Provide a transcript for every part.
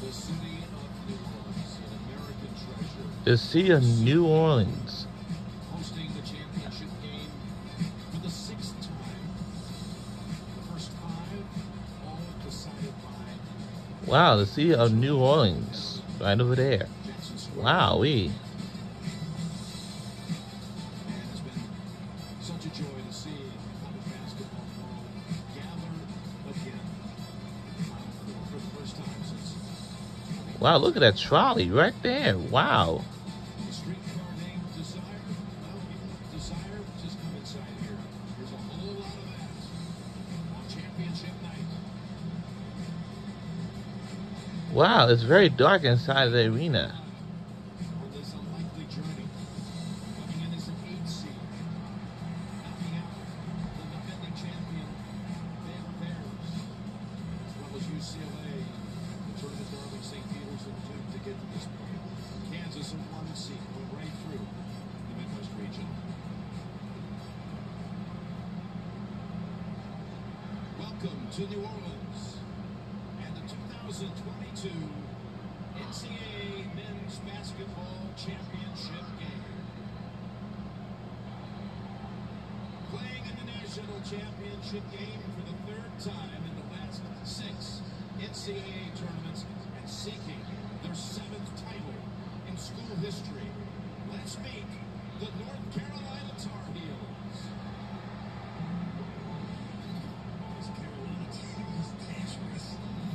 The city of New Orleans. Hosting the championship game for the 6th time. The first 5 all decided by... Wow, the city of New Orleans. Right over there. Wow-wee. Such a joy to see the basketball world gather again for the first time since. Wow, look at that trolley right there. Wow. The streetcar named Desire. Well, Desire, just come inside here. There's a whole lot of that on championship night. Wow, it's very dark inside the arena. On this unlikely journey, coming in as an 8 seed. Knocking out the defending champion, Baylor Bears, as well as UCLA, the tournament darling St. Peter's and Duke to get to this point. Kansas a 1 seed, went right through the Midwest region. Welcome to New Orleans and the 2022 NCAA Men's Basketball Championship game. Playing in the national championship game for the 3rd time in the last 6 NCAA tournaments and seeking their 7th title in school history. Let's meet the North Carolina Tar Heels. This Carolina team is dangerous.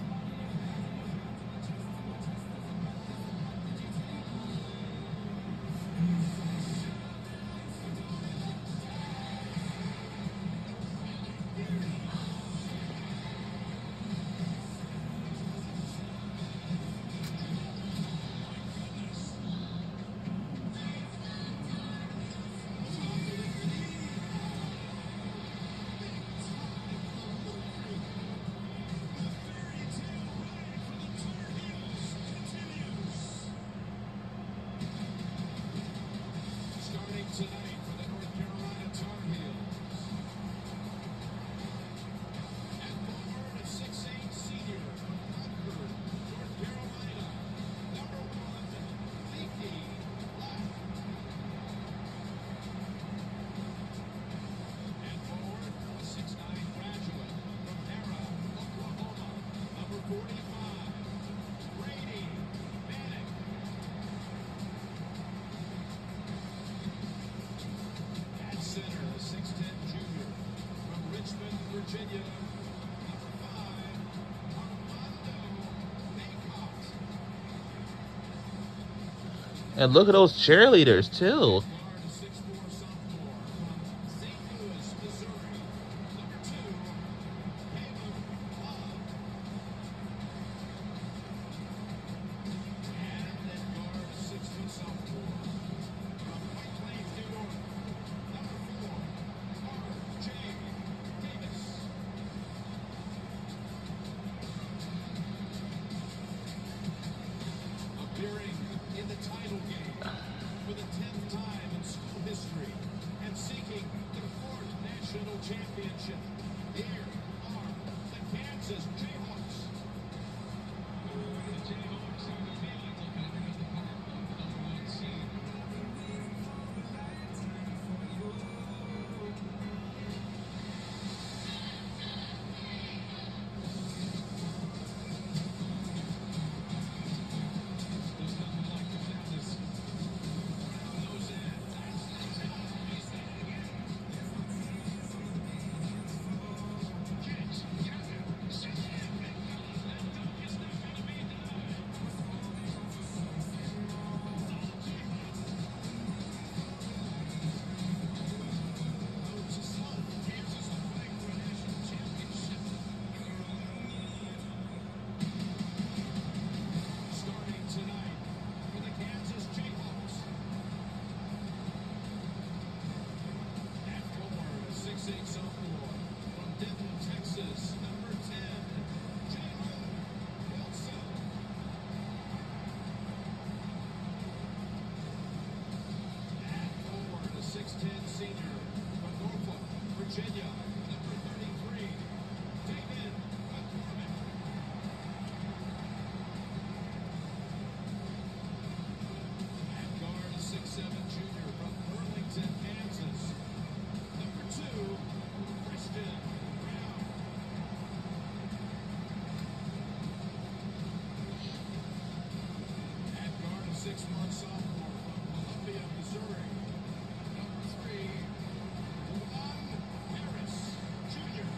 Starting tonight for the North Carolina Tar Heels. At forward, a 6'8" senior from Concord, North Carolina, number 1, Leaky Black. At forward, a 6'9" graduate from Hera, Oklahoma, number 45, Brady Manick. At center, a 6'10" junior from Richmond, Virginia, number 5, Armando Baycott. And look at those cheerleaders, too. Guard, a 6'4" sophomore from St. Louis, Missouri, number 2, Caleb Love. And at guard, a 6' sophomore from White Plains, New York, number 4, R.J. Davis. Appearing in the title game for the 10th time six-month sophomore from Columbia, Missouri. Number 3, Harris, Jr.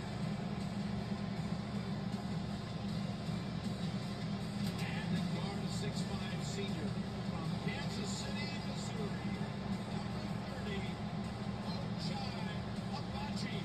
And at guard, a 6'5" senior from Kansas City, Missouri. Number 30, Abachi.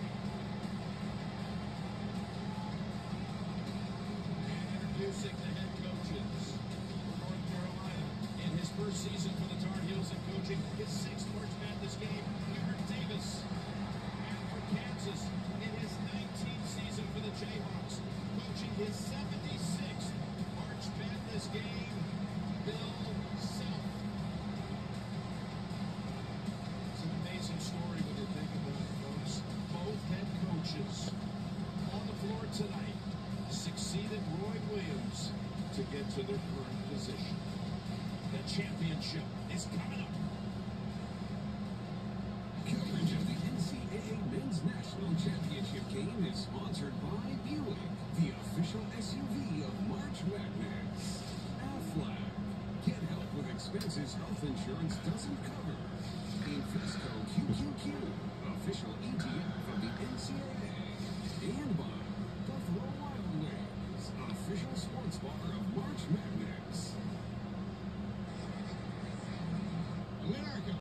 And introducing the head coaches for North Carolina. In his first season for the Tar Heels and coaching his 6th March Madness game, Eric Davis. And for Kansas, in his 19th season for the Jayhawks, coaching his 76th March Madness game, Bill Self. It's an amazing story when you think about it, folks. Both head coaches on the floor tonight succeeded Roy Williams to get to their current position. The championship is coming up. Coverage of the NCAA Men's National Championship game is sponsored by Buick, the official SUV of March Madness. Aflac. Get help with expenses health insurance doesn't cover. Invesco QQQ.